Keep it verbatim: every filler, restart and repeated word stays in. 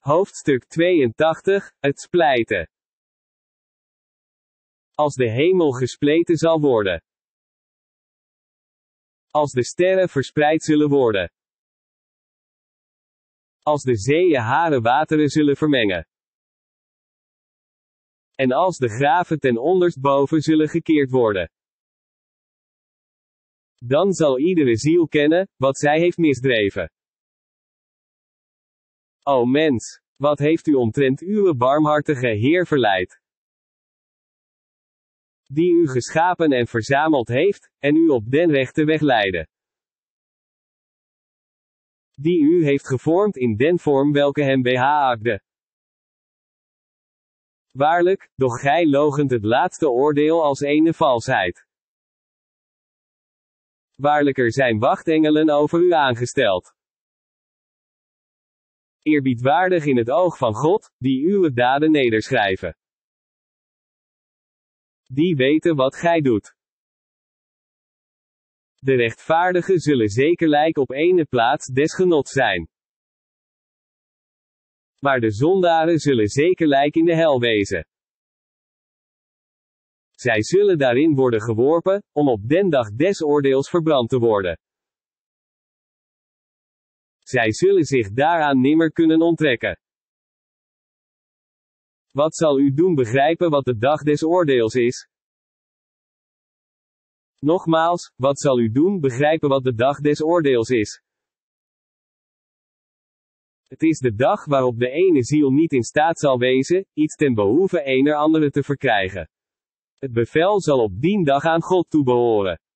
Hoofdstuk tweeëntachtig, het splijten. Als de hemel gespleten zal worden. Als de sterren verspreid zullen worden. Als de zeeën hare wateren zullen vermengen. En als de graven ten onderstboven zullen gekeerd worden. Dan zal iedere ziel kennen, wat zij heeft misdreven. O mens, wat heeft u omtrent uw barmhartige Heer verleid? Die u geschapen en verzameld heeft, en u op den rechte weg leidde. Die u heeft gevormd in den vorm welke hem behaagde. Waarlijk, doch gij loochent het laatste oordeel als ene valsheid. Waarlijk, er zijn wachtengelen over u aangesteld. Eerbiedwaardig in het oog van God, die uw daden nederschrijven. Die weten wat gij doet. De rechtvaardigen zullen zekerlijk op ene plaats des genots zijn. Maar de zondaren zullen zekerlijk in de hel wezen. Zij zullen daarin worden geworpen, om op den dag des oordeels verbrand te worden. Zij zullen zich daaraan nimmer kunnen onttrekken. Wat zal u doen begrijpen wat de dag des oordeels is? Nogmaals, wat zal u doen begrijpen wat de dag des oordeels is? Het is de dag waarop de ene ziel niet in staat zal wezen, iets ten behoeve ener andere te verkrijgen. Het bevel zal op dien dag aan God toebehoren.